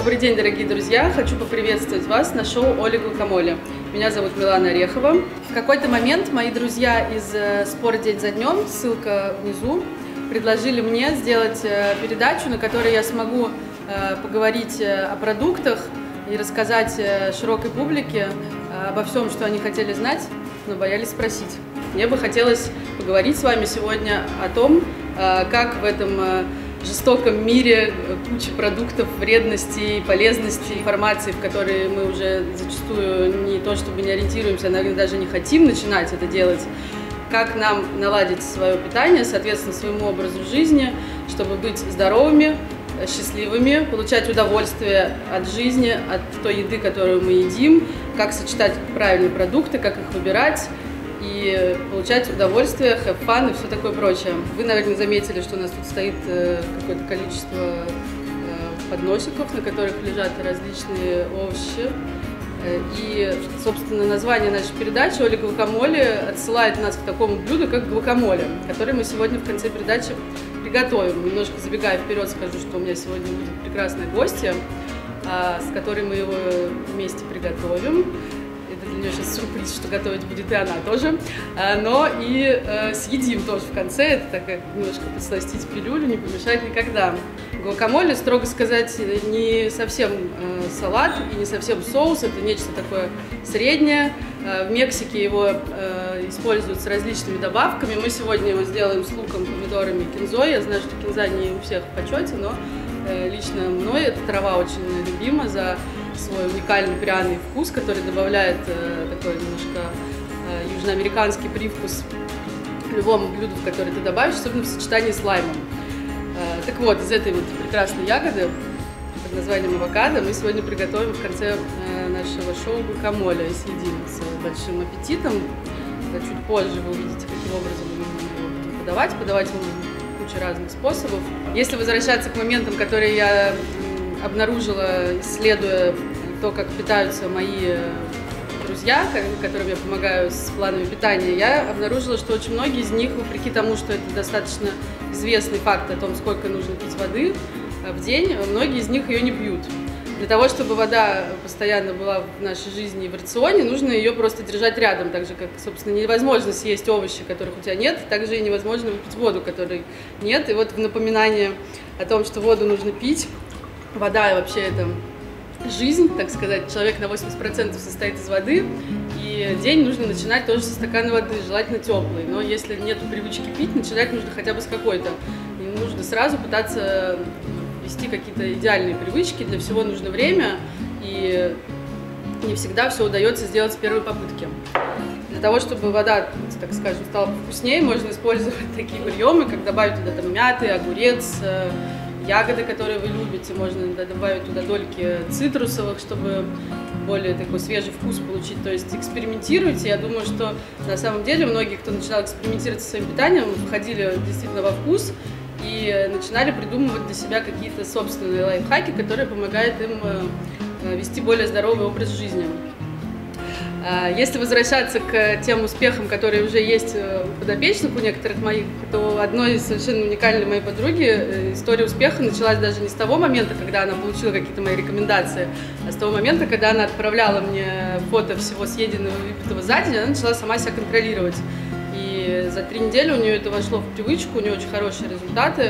Добрый день, дорогие друзья! Хочу поприветствовать вас на шоу «Оля Гукамоле». Меня зовут Милана Орехова. В какой-то момент мои друзья из «Спорт день за днем», ссылка внизу, предложили мне сделать передачу, на которой я смогу поговорить о продуктах и рассказать широкой публике обо всем, что они хотели знать, но боялись спросить. Мне бы хотелось поговорить с вами сегодня о том, как в этом жестоком мире куча продуктов, вредностей, полезностей, информации, в которой мы уже зачастую не то чтобы не ориентируемся, а, наверное, даже не хотим начинать это делать, как нам наладить свое питание, соответственно, своему образу жизни, чтобы быть здоровыми, счастливыми, получать удовольствие от жизни, от той еды, которую мы едим, как сочетать правильные продукты, как их выбирать и получать удовольствие, have fun и все такое прочее. Вы, наверное, заметили, что у нас тут стоит какое-то количество подносиков, на которых лежат различные овощи. И, собственно, название нашей передачи «Оля Гукамоле» отсылает нас к такому блюду, как гвакамоле, которое мы сегодня в конце передачи приготовим. Немножко забегая вперед, скажу, что у меня сегодня будет прекрасная гостья, с которой мы его вместе приготовим. Это для нее сейчас сюрприз, что готовить будет и она тоже. Но и съедим тоже в конце. Это такая немножко подсластить пилюлю, не помешает никогда. Гуакамоле, строго сказать, не совсем салат и не совсем соус. Это нечто такое среднее. В Мексике его используют с различными добавками. Мы сегодня его сделаем с луком, помидорами, кинзой. Я знаю, что кинза не у всех в почете, но лично мной эта трава очень любима за свой уникальный пряный вкус, который добавляет такой немножко южноамериканский привкус любому блюду, в которое ты добавишь, особенно в сочетании с лаймом. Так вот, из этой вот прекрасной ягоды под названием авокадо мы сегодня приготовим в конце нашего шоу гуакамоле и съедим с большим аппетитом. Чуть позже вы увидите, каким образом мы его будем подавать. Подавать мы куча разных способов. Если возвращаться к моментам, которые я обнаружила, исследуя то, как питаются мои друзья, которым я помогаю с планами питания, я обнаружила, что очень многие из них, вопреки тому, что это достаточно известный факт о том, сколько нужно пить воды в день, многие из них ее не пьют. Для того, чтобы вода постоянно была в нашей жизни и в рационе, нужно ее просто держать рядом, так же, как, собственно, невозможно съесть овощи, которых у тебя нет, так же и невозможно выпить воду, которой нет. И вот в напоминание о том, что воду нужно пить, вода вообще это жизнь, так сказать, человек на 80% состоит из воды, и день нужно начинать тоже со стакана воды, желательно теплой. Но если нет привычки пить, начинать нужно хотя бы с какой-то. Не нужно сразу пытаться вести какие-то идеальные привычки, для всего нужно время, и не всегда все удается сделать с первой попытки. Для того, чтобы вода, так скажем, стала вкуснее, можно использовать такие приемы, как добавить туда там мяты, огурец, ягоды, которые вы любите, можно добавить туда дольки цитрусовых, чтобы более такой свежий вкус получить. То есть экспериментируйте. Я думаю, что на самом деле многие, кто начинал экспериментировать со своим питанием, входили действительно во вкус и начинали придумывать для себя какие-то собственные лайфхаки, которые помогают им вести более здоровый образ жизни. Если возвращаться к тем успехам, которые уже есть у подопечных, у некоторых моих, то одной совершенно уникальной моей подруги история успеха началась даже не с того момента, когда она получила какие-то мои рекомендации, а с того момента, когда она отправляла мне фото всего съеденного и выпитого за день, она начала сама себя контролировать. И за 3 недели у нее это вошло в привычку, у нее очень хорошие результаты.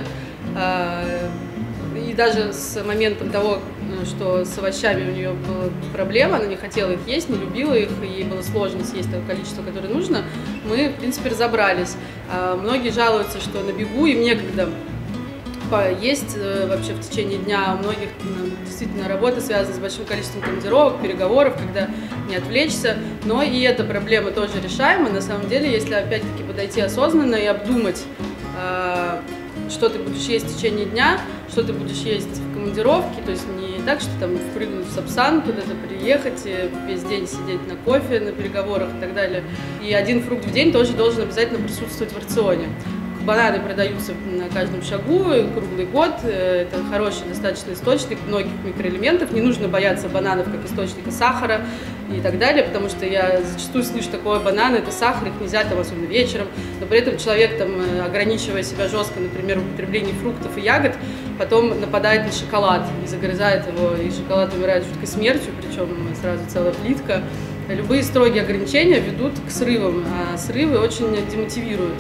И даже с моментом того, что с овощами у нее была проблема, она не хотела их есть, не любила их, и ей было сложно съесть то количество, которое нужно, мы, в принципе, разобрались. Многие жалуются, что на бегу им некогда есть вообще в течение дня. У многих действительно работа связана с большим количеством командировок, переговоров, когда не отвлечься. Но и эта проблема тоже решаема. На самом деле, если опять-таки подойти осознанно и обдумать, что ты будешь есть в течение дня, что ты будешь есть в командировке, то есть не так, что там впрыгнуть в Сапсан, куда-то приехать, весь день сидеть на кофе, на переговорах и так далее. И один фрукт в день тоже должен обязательно присутствовать в рационе. Бананы продаются на каждом шагу круглый год, это хороший достаточно источник многих микроэлементов, не нужно бояться бананов как источника сахара, и так далее, потому что я зачастую слышу такое: бананы — это сахар, их нельзя там, особенно вечером, но при этом человек, там, ограничивая себя жестко, например, в употреблении фруктов и ягод, потом нападает на шоколад и загрызает его, и шоколад умирает жуткой смертью, причем сразу целая плитка. Любые строгие ограничения ведут к срывам, а срывы очень демотивируют.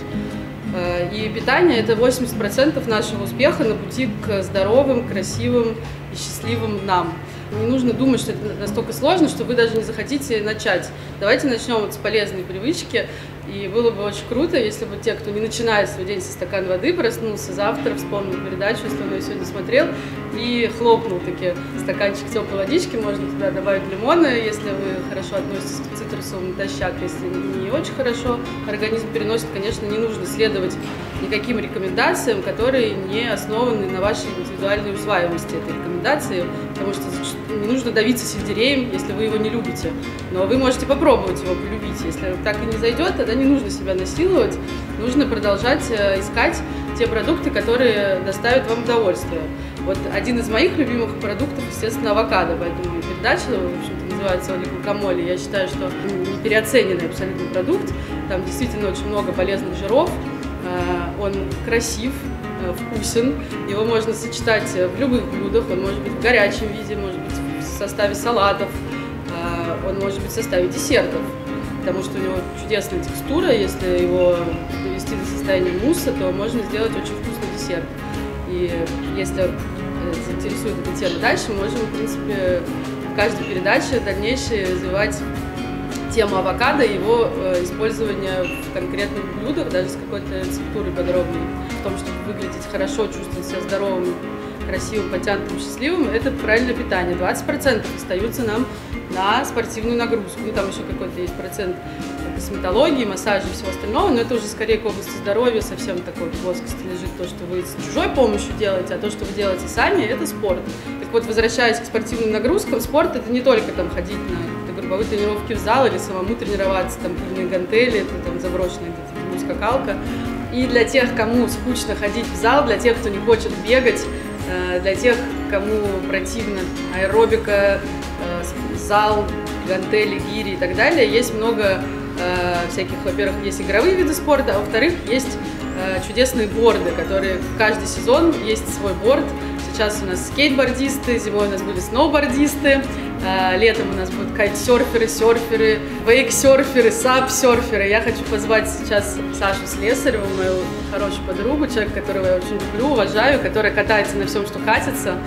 И питание – это 80% нашего успеха на пути к здоровым, красивым и счастливым нам. Не нужно думать, что это настолько сложно, что вы даже не захотите начать. Давайте начнем вот с полезной привычки. И было бы очень круто, если бы те, кто не начинает свой день со стакана воды, проснулся завтра, вспомнил передачу, если он ее сегодня смотрел, и хлопнул таки стаканчик теплой водички. Можно туда добавить лимона, если вы хорошо относитесь к цитрусовым натощак. Если не очень хорошо организм переносит, конечно, не нужно следовать никаким рекомендациям, которые не основаны на вашей индивидуальной усваиваемости этой рекомендации, потому что не нужно давиться сельдереем, если вы его не любите. Но вы можете попробовать его полюбить. Если так и не зайдет, тогда не нужно себя насиловать, нужно продолжать искать те продукты, которые доставят вам удовольствие. Вот один из моих любимых продуктов, естественно, авокадо, поэтому передача, в общем-то, называется «Олигокомоле». Я считаю, что не переоцененный абсолютно продукт, там действительно очень много полезных жиров, он красив, вкусен, его можно сочетать в любых блюдах, он может быть в горячем виде, может быть в составе салатов, он может быть в составе десертов, потому что у него чудесная текстура. Если его довести до состояния мусса, то можно сделать очень вкусный десерт. И если заинтересует эта тема дальше, мы можем, в принципе, в каждой передаче дальнейшее развивать тему авокадо и его использование в конкретных блюдах, даже с какой-то рецептурой подробной. В том, чтобы выглядеть хорошо, чувствовать себя здоровым, красивым, потянутым, счастливым, это правильное питание. 20% остаются нам на спортивную нагрузку. Ну, там еще какой-то есть процент косметологии, массажа и всего остального, но это уже скорее к области здоровья, совсем такой плоскости лежит то, что вы с чужой помощью делаете, а то, что вы делаете сами, это спорт. Так вот, возвращаясь к спортивным нагрузкам, спорт — это не только там ходить на групповые тренировки в зал или самому тренироваться, там пыльные гантели, это там заброшенная где-то скакалка. И для тех, кому скучно ходить в зал, для тех, кто не хочет бегать, для тех, кому противно аэробика, зал, гантели, гири и так далее, есть много всяких, во-первых, есть игровые виды спорта, а во-вторых, есть чудесные борды, которые в каждый сезон есть свой борд. Сейчас у нас скейтбордисты, зимой у нас были сноубордисты, летом у нас будут кайтсерферы, серферы, вейксерферы, сап-серферы. Я хочу позвать сейчас Сашу Слесареву, мою хорошую подругу, человек, которого я очень люблю, уважаю, которая катается на всем, что катится.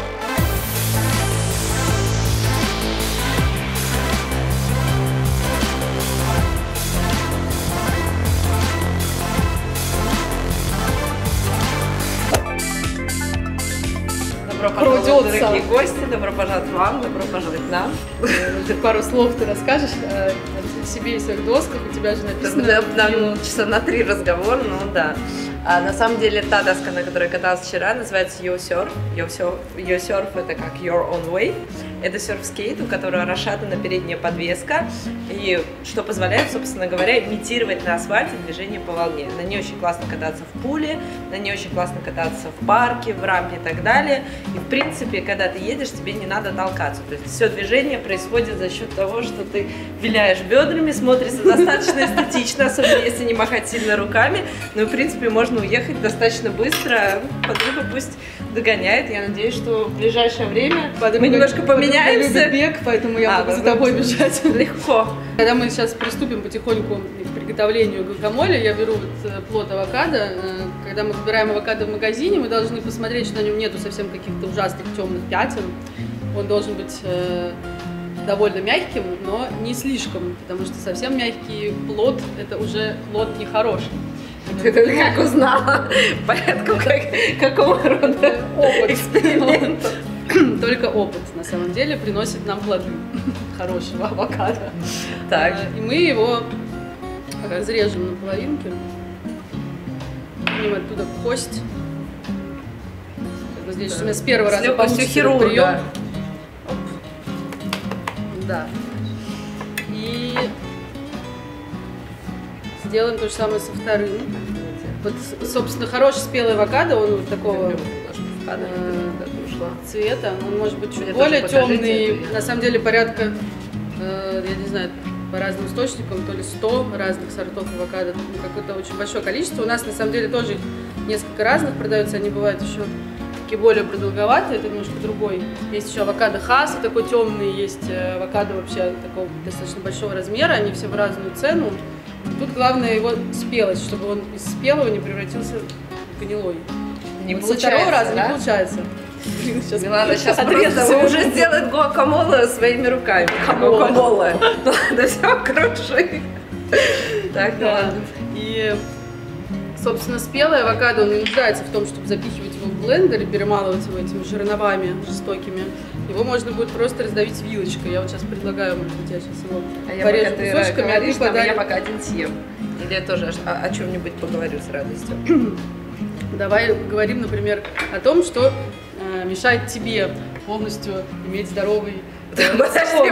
Добро пожаловать, дорогие гости, добро пожаловать вам, добро пожаловать к нам. Пару слов ты расскажешь о себе и своих досках, у тебя же написано... Нам часа на 3 разговора, ну да. А на самом деле та доска, на которой каталась вчера, называется YoSurf. YoSurf — это как Your Own Way. Это серф-скейт, у которого расшатана передняя подвеска, и что позволяет, собственно говоря, имитировать на асфальте движение по волне. На ней очень классно кататься в пуле, на ней очень классно кататься в парке, в рампе и так далее. И в принципе, когда ты едешь, тебе не надо толкаться. То есть все движение происходит за счет того, что ты виляешь бедрами, смотрится достаточно эстетично, особенно если не махать сильно руками. Но в принципе можно уехать достаточно быстро. Подруга пусть догоняет. Я надеюсь, что в ближайшее время мы немножко поменяемся. Любит бег, поэтому я буду за тобой бежать. Легко. Когда мы сейчас приступим потихоньку к приготовлению гуакамоле, я беру вот плод авокадо. Когда мы выбираем авокадо в магазине, мы должны посмотреть, что на нем нету совсем каких-то ужасных темных пятен. Он должен быть довольно мягким, но не слишком, потому что совсем мягкий плод — это уже плод нехороший. Ты как узнала? Порядку какого рода эксперимента? Только опыт, на самом деле, приносит нам плоды хорошего авокадо. Так. И мы его разрежем на половинки, снимем оттуда кость. Вот здесь у меня с первого раза получится прием. Да. И сделаем то же самое со вторым. Вот, собственно, хороший спелый авокадо, он вот такого цвета, он может быть чуть более темный, на самом деле порядка я не знаю, по разным источникам, то ли 100 разных сортов авокадо, какое-то очень большое количество. У нас на самом деле тоже несколько разных продаются, они бывают еще такие более продолговатые, это немножко другой. Есть еще авокадо Хаса, такой темный, есть авокадо вообще такого достаточно большого размера, они все в разную цену. Тут главное его спелость, чтобы он из спелого не превратился в гнилой. Не вот получается, со второго раза да? не получается. Милана сейчас просто уже сделает гуакамоле своими руками. Гуакамоле. Да все, круши. Так, да. ладно. И, собственно, спелый авокадо, он не нуждается в том, чтобы запихивать его в блендер и перемалывать его этими жерновами жестокими. Его можно будет просто раздавить вилочкой. Я вот сейчас предлагаю, может быть, я сейчас его порежу кусочками, а ты подай. Я пока один съем. Или я тоже о чем-нибудь поговорю с радостью. Давай говорим, например, о том, что мешает тебе полностью иметь здоровый Подожди.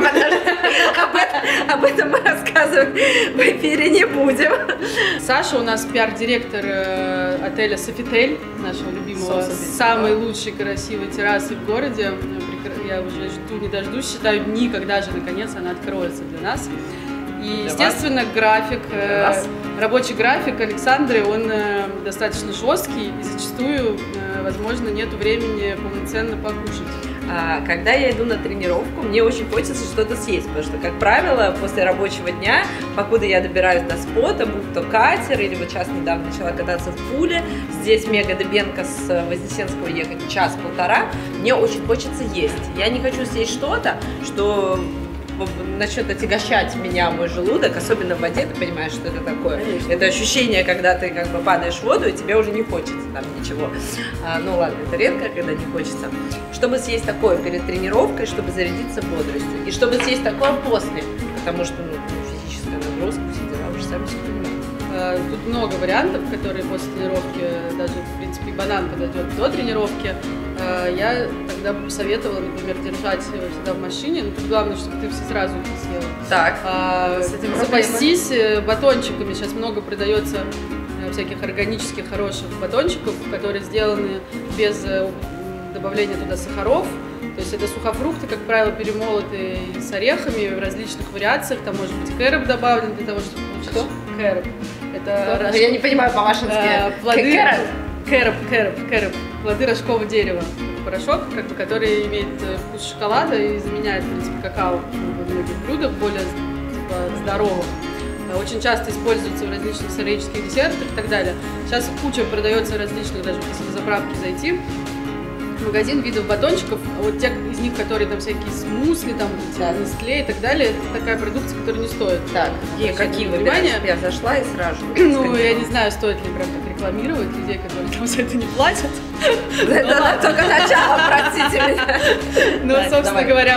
Об этом мы рассказывать в эфире не будем. Саша у нас пиар-директор отеля Софитель, нашего любимого, самой лучшей красивой террасы в городе. Я уже жду, не дождусь, считаю дни, когда же наконец она откроется для нас. И, естественно, график, рабочий график Александры, он достаточно жесткий, и зачастую, возможно, нет времени полноценно покушать. Когда я иду на тренировку, мне очень хочется что-то съесть, потому что, как правило, после рабочего дня, покуда я добираюсь до спота, будь то катер, или вот сейчас недавно начала кататься в пуле, здесь мега Дебенко с Вознесенского ехать час-полтора, мне очень хочется есть. Я не хочу съесть что-то, что начнет отягощать меня, мой желудок, особенно в воде, ты понимаешь, что это такое. Конечно. Это ощущение, когда ты как бы падаешь в воду, и тебе уже не хочется там ничего. Ну ладно, это редко, когда не хочется. Чтобы съесть такое перед тренировкой, чтобы зарядиться бодростью. И чтобы съесть такое после, потому что физическая нагрузка, все дела, вы же сами все понимаете. Тут много вариантов, которые после тренировки, даже, в принципе, банан подойдет до тренировки. Я тогда бы посоветовала, например, держать его всегда в машине, но тут главное, чтобы ты все сразу не съела. Так, запастись батончиками. Сейчас много продается всяких органических хороших батончиков, которые сделаны без добавления туда сахаров. То есть это сухофрукты, как правило, перемолотые с орехами в различных вариациях. Там может быть кэроп добавлен для того, чтобы получить... Что? Кэроп. Это я не понимаю по-вашенски. Плоды... Кэроп. Плоды рожкового дерева. Порошок, как бы, который имеет вкус шоколада и заменяет, в принципе, какао в многих блюдах, более типа, здоровых. Очень часто используется в различных сыроедческих десертах и так далее. Сейчас куча продается различных, даже если на заправке зайти, магазин видов батончиков, вот те из них, которые там всякие смусли, там Нестле и так далее, это такая продукция, которая не стоит. Так, какие внимания? Я зашла и сразу. Ну, я не знаю, стоит ли прям так рекламировать людей, которые там за это не платят. Это только начало, простите меня. Ну, собственно говоря,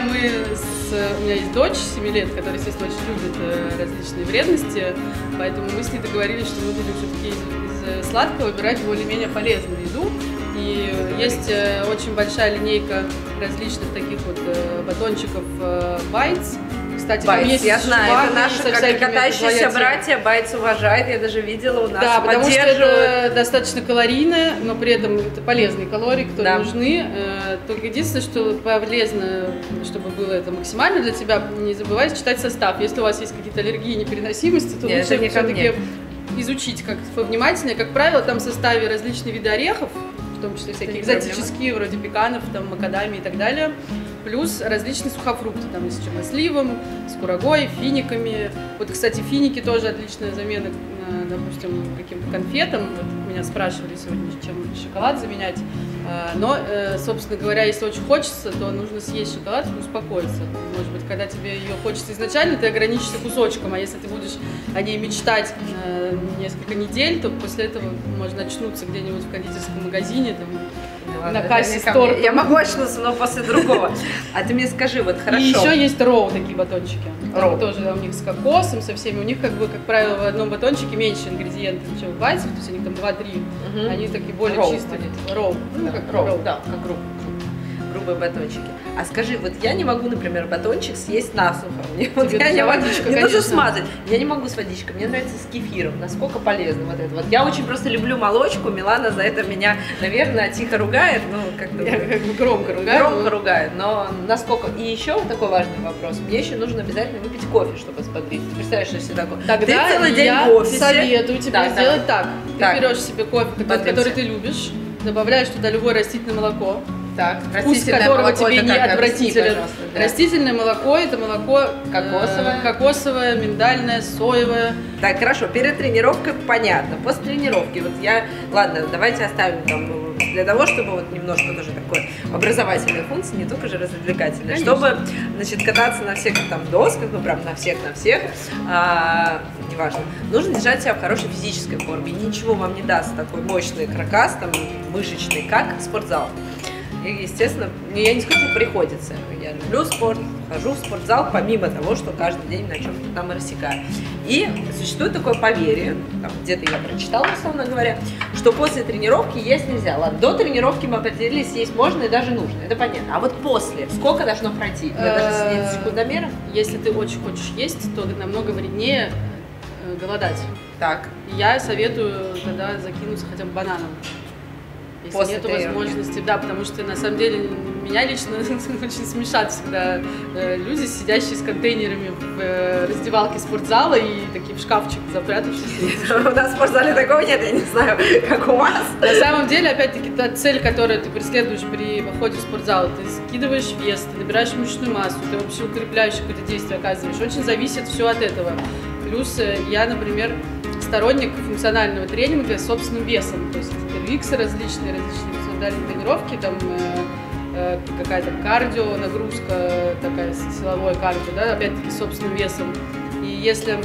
у меня есть дочь 7 лет, которая, естественно, очень любит различные вредности, поэтому мы с ней договорились, что мы будем все-таки из сладкого выбирать более-менее полезную еду. И есть очень большая линейка различных таких вот батончиков Bites. Кстати, Bites, есть я знаю, это наши катающиеся всякими братья, Bites уважает, я даже видела у нас. Да, потому что это достаточно калорийно, но при этом это полезные калории, которые нужны. Только единственное, что полезно, чтобы было это максимально для тебя, не забывайте читать состав. Если у вас есть какие-то аллергии, непереносимости, то лучше все-таки изучить как повнимательнее. Как правило, там в составе различные виды орехов, в том числе всякие экзотические, вроде пеканов, там, макадамии и так далее. Плюс различные сухофрукты, там, с черносливом, с курагой, финиками. Вот, кстати, финики тоже отличная замена, допустим, каким-то конфетам. Вот меня спрашивали сегодня, чем шоколад заменять. Но, собственно говоря, если очень хочется, то нужно съесть шоколад и успокоиться. Может быть, когда тебе ее хочется изначально, ты ограничишься кусочком, а если ты будешь о ней мечтать несколько недель, то после этого можно очнуться где-нибудь в кондитерском магазине, там, на кассе с тортом. Я могу очнуться, но после другого. А ты мне скажи, вот хорошо. И еще есть роу такие батончики. Роу тоже у них с кокосом, со всеми. У них, как правило, в одном батончике меньше ингредиентов, чем в Байтсах, то есть они там 2-3. Они такие более чистые. Роу. Роу, да, как группа. грубые батончики. А скажи, вот я не могу, например, батончик съесть насухо. Вот я не могу, мне нужно смазать. Я не могу с водичкой, мне нравится с кефиром. Насколько полезно вот это. Вот я очень просто люблю молочку, Милана за это меня, наверное, тихо ругает, ну как-то громко ругает. Громко ругает, но насколько. И еще вот такой важный вопрос. Мне еще нужно обязательно выпить кофе, чтобы сподвигнуть. Ты представляешь, что все такое? Тогда ты целый день я в офисе. советую тебе сделать так. Ты берешь себе кофе, который ты любишь, добавляешь туда любое растительное молоко. Так, вкус которого тебе не отвратителен. Да. Растительное молоко — это молоко кокосовое, миндальное, соевое. Так, хорошо, перед тренировкой понятно. После тренировки, вот ладно, давайте оставим там, для того, чтобы вот немножко тоже такой образовательной функции, не только же развлекательной, чтобы, значит, кататься на всех там досках, ну прям на всех, неважно, нужно держать себя в хорошей физической форме. Ничего вам не даст такой мощный каркас, там, мышечный, как спортзал. И, естественно, я не скажу, приходится. Я люблю спорт, хожу в спортзал, помимо того, что каждый день на чем-то там рассекаю. И существует такое поверье, где-то я прочитала, условно говоря, что после тренировки есть нельзя. Ладно, до тренировки мы определились, есть можно и даже нужно, это понятно. А вот после, сколько должно пройти? Вы даже сидите с секундомером? Если ты очень хочешь есть, то намного вреднее голодать. Так. Я советую тогда закинуться хотя бы бананом. Если нет возможности, да, потому что на самом деле меня лично очень смешат всегда люди, сидящие с контейнерами в раздевалке спортзала и такие в шкафчик запрятавшись. У нас в спортзале такого нет, я не знаю, как у вас. На самом деле, опять-таки, та цель, которую ты преследуешь при походе в спортзал, ты скидываешь вес, ты набираешь мышечную массу, ты вообще укрепляющее какое-то действие оказываешь. Очень зависит все от этого. Плюс я, например, сторонник функционального тренинга с собственным весом, то есть первиксы различные функциональные тренировки, там какая-то кардио, нагрузка, такая силовое кардио, да, опять-таки с собственным весом. И если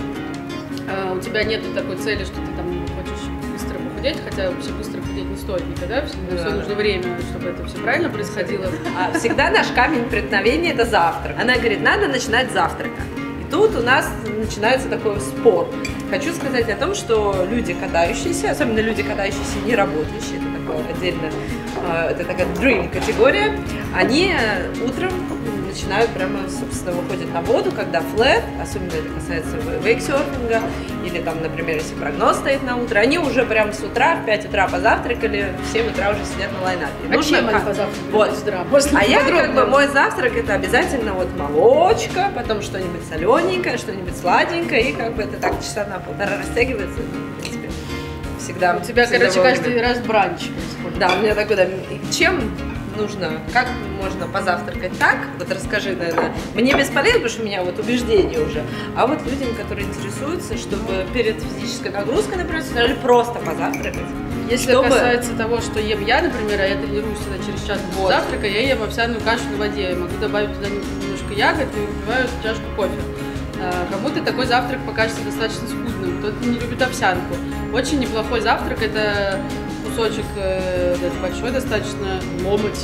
у тебя нет такой цели, что ты там хочешь быстро похудеть, хотя вообще быстро худеть не стоит никогда, все нужно время, чтобы это все правильно происходило. Всегда наш камень преткновения – это завтрак. Она говорит, надо начинать с завтрака. Тут у нас начинается такой спор. Хочу сказать о том, что люди, катающиеся, особенно люди, катающиеся не работающие, это такое отдельно, это такая dream категория, они утром начинают прямо, собственно, выходят на воду, когда флэт, особенно это касается вейксерфинга, или там, например, если прогноз стоит на утро, они уже прям с утра, в 5 утра позавтракали, в 7 утра уже сидят на лайнапе. А чем они позавтракали? Вот. А я, как бы, мой завтрак это обязательно вот молочка, потом что-нибудь солененькое, что-нибудь сладенькое, и как бы это так часа на полтора растягивается, в принципе, всегда. У тебя, короче, каждый раз бранч происходит. Да, у меня такой, да, чем нужно, как можно позавтракать так, вот расскажи, наверное, мне бесполезно, потому что у меня вот убеждение уже, а вот людям, которые интересуются, чтобы перед физической нагрузкой, например, или просто позавтракать. Если касается того, что ем я, например, а я тренируюсь всегда через час после завтрака, я ем овсяную кашу на воде, я могу добавить туда немножко ягод и выпиваю чашку кофе. Кому-то такой завтрак покажется достаточно скудным, кто-то не любит овсянку. Очень неплохой завтрак – это кусочек большой достаточно, ломоть.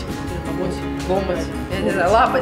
Я не знаю, лапоть.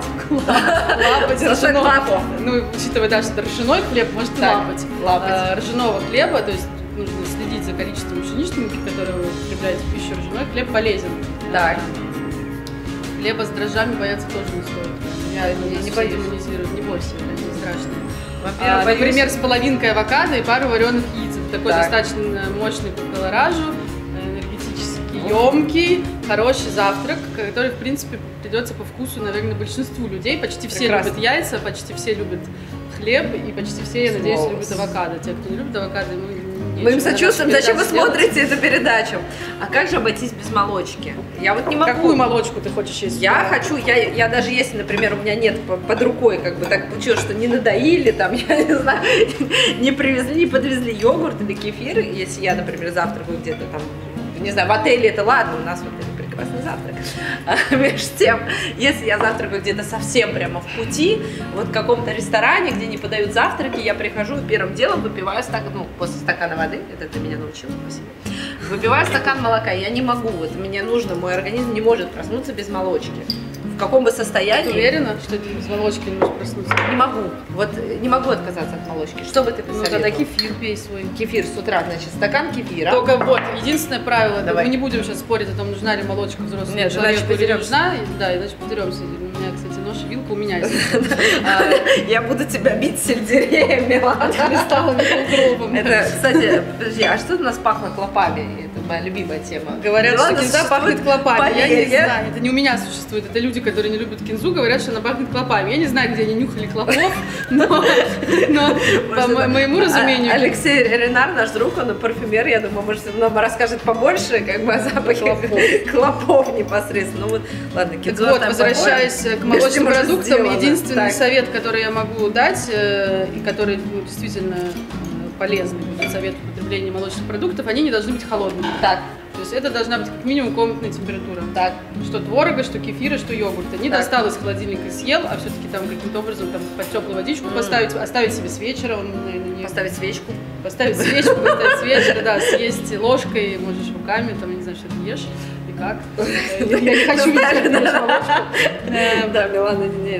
Ржаного. Ну, учитывая, да, что это ржаной хлеб, может и лапоть. Ржаного хлеба, то есть нужно следить за количеством пшеничной муки, которую вы употребляете в пищу. Ржаной хлеб полезен. Так. Хлеба с дрожжами бояться тоже не стоит. Я не демонизирую, не бойся, это не страшно. Например, с половинкой авокадо и пару вареных яиц. Это такой достаточно мощный по колоражу, энергетически емкий, хороший завтрак, который, в принципе, придется по вкусу, наверное, большинству людей. Почти все любят яйца, почти все любят хлеб, и почти все, я надеюсь, любят авокадо. Те, кто не любит авокадо, мы им сочувствуем, зачем вы смотрите эту передачу? А как же обойтись без молочки? Я вот не могу. Какую молочку ты хочешь есть? Я хочу, я даже если, например, у меня нет под рукой, как бы так получилось, что не надоили, там, я не знаю, не привезли, не подвезли йогурт или кефир, если я, например, завтракаю где-то там, не знаю, в отеле, это ладно, у нас в отеле прекрасный завтрак. Между тем, если я завтракаю где-то совсем прямо в пути, вот в каком-то ресторане, где не подают завтраки, я прихожу и первым делом выпиваю стакан, ну, после стакана воды, это ты меня научила, спасибо, выпиваю стакан молока, я не могу, вот мне нужно, мой организм не может проснуться без молочки. в каком бы состоянии. Ты уверена, что ты без молочки не можешь проснуться? Не могу. Вот не могу отказаться от молочки. Что бы ты Ну, посоветовала? тогда кефир пей свой. Кефир с утра, значит, стакан кефира. Только вот, единственное правило, Давай. мы не будем сейчас спорить о том, нужна ли молочка взрослому Нет, человеку иначе или не подеремся. нужна. Да, иначе подеремся. У меня, кстати, нож и вилка у меня есть. Я буду тебя бить сельдереем, Милана. Кристаллами укропом. Это, кстати, подожди, а что у нас пахло клопами? Это моя любимая тема. Говорят, что Милана кинза существует пахнет клопами. Я не поверье. знаю, это не у меня существует. Это люди, которые не любят кинзу, говорят, что она пахнет клопами. Я не знаю, где они нюхали клопов, но по моему разумению... Алексей Ренар, наш друг, он парфюмер, я думаю, может, он нам расскажет побольше, как бы о запахе клопов непосредственно. Ну вот, ладно, кинзу. Вот, возвращаясь к молочным продуктам, единственный Так. совет, который я могу дать, и который действительно полезный будет совет в употреблении молочных продуктов, они не должны быть холодными. Так, То есть это должна быть как минимум комнатная температура. так. Что творога, что кефира, что йогурта. Не Так. достал из холодильника и съел, а все-таки там каким-то образом там, под теплую водичку поставить, оставить себе с вечера. Он, наверное, не... Поставить свечку. Поставить свечку, поставить с вечера, да, съесть ложкой, можешь руками, там, я не знаю, что ты ешь и как. Я не хочу видеть, как ты ешь молочку. Да, Милана, нет.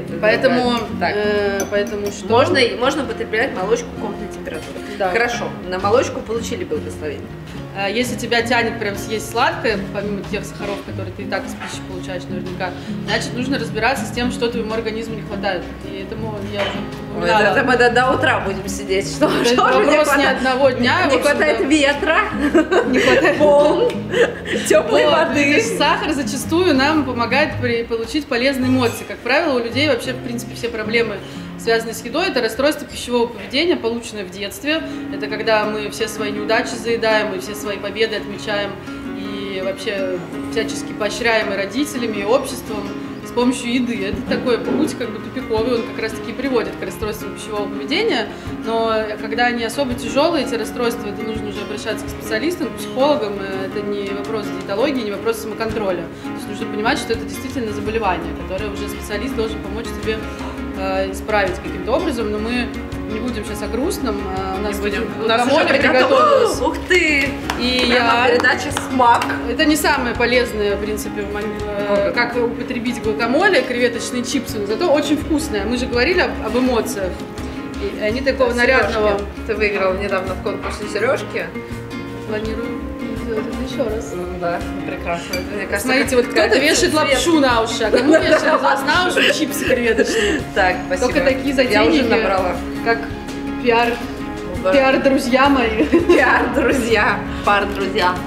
Поэтому что? Можно употреблять молочку комнатной температуры. Да. Хорошо, на молочку получили благословение. Если тебя тянет прям съесть сладкое, помимо тех сахаров, которые ты и так из пищи получаешь наверняка, значит, нужно разбираться с тем, что твоему организму не хватает. И этому я уже упоминала. Это мы до утра будем сидеть. Что Это же вопрос не не хватает? одного дня. Не хватает ветра, Не хватает волн, теплой Вот, воды. видишь, сахар зачастую нам помогает получить полезные эмоции. Как правило, у людей вообще, в принципе, все проблемы, связанные с едой, это расстройство пищевого поведения, полученное в детстве. Это когда мы все свои неудачи заедаем, и все свои победы отмечаем, и вообще всячески поощряемы родителями и обществом с помощью еды. Это такой путь как бы тупиковый, он как раз таки и приводит к расстройствам пищевого поведения, но когда они особо тяжелые, эти расстройства, это нужно уже обращаться к специалистам, к психологам, это не вопрос диетологии, не вопрос самоконтроля. То есть нужно понимать, что это действительно заболевание, которое уже специалист должен помочь тебе исправить каким-то образом, но мы не будем сейчас о грустном, у нас уже приготовилось. Ух ты! И Прямо передача «Смак». Это не самое полезное, в принципе, как употребить гуакамоле, креветочные чипсы, но зато очень вкусное. Мы же говорили об эмоциях, и они такого нарядного. Ты выиграла недавно в конкурсе сережки. Планирую сделать это еще раз. Да, прекрасно. Мне кажется, Смотрите, вот кто-то вешает лапшу на уши, а кому вешает из вас на уши чипсы креветочные. Так, спасибо. Только такие Я затейники, уже набрала. как пиар-друзья мои. Пиар-друзья. Пар-друзья.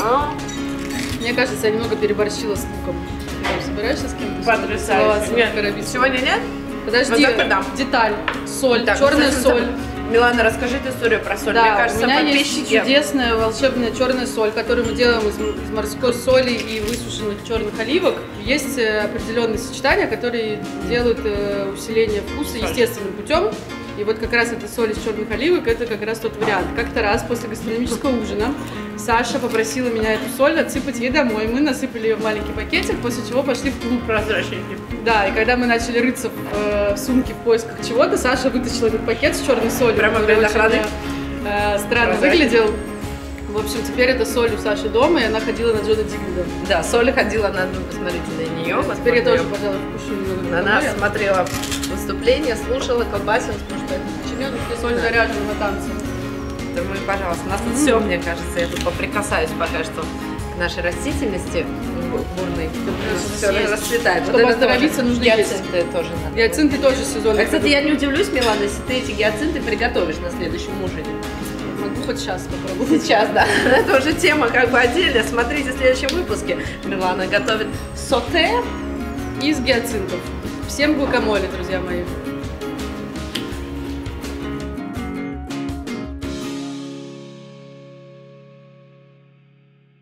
Мне кажется, я немного переборщила с луком. Ты собираешься с кем-то? Потрясающе. Нет, сегодня нет? Подожди, Вот завтра дам. деталь. Соль, Так, черная кстати, соль. Милана, расскажи эту историю про соль. Да, Мне кажется, у меня подписчики... есть чудесная волшебная черная соль, которую мы делаем из морской соли и высушенных черных оливок. Есть определенные сочетания, которые делают усиление вкуса естественным путем. И вот как раз эта соль из черных оливок, это как раз тот вариант. Как-то раз после гастрономического ужина Саша попросила меня эту соль отсыпать ей домой. Мы насыпали ее в маленький пакетик, после чего пошли в клуб. Прозрачненький. Да, и когда мы начали рыться в сумке в поисках чего-то, Саша вытащила этот пакет с черной солью. Прямо который перед очень, охраной? Странно выглядел. В общем, теперь эта соль у Саши дома, и она ходила на Джона Диггуда. Да, Соль ходила, надо посмотреть на нее. Теперь я тоже, пожалуй, вкушу немного. Она смотрела выступление, слушала, колбасилась, потому что это подчиненный. Соль заряжена на танцы. Думаю, пожалуйста, у нас тут все, мне кажется, я тут поприкасаюсь пока что к нашей растительности бурной. Все съесть. расцветает. Чтобы оздоровиться, нужно есть. Гиацинты тоже надо. Гиацинты тоже сезонные. Кстати, я не удивлюсь, Милана, если ты эти гиацинты приготовишь на следующем ужине. Могу хоть сейчас попробовать. Сейчас, да. Это уже тема как бы отдельная. Смотрите в следующем выпуске. Милана готовит соте Из гиацинтов. Всем гуакамоле, друзья мои.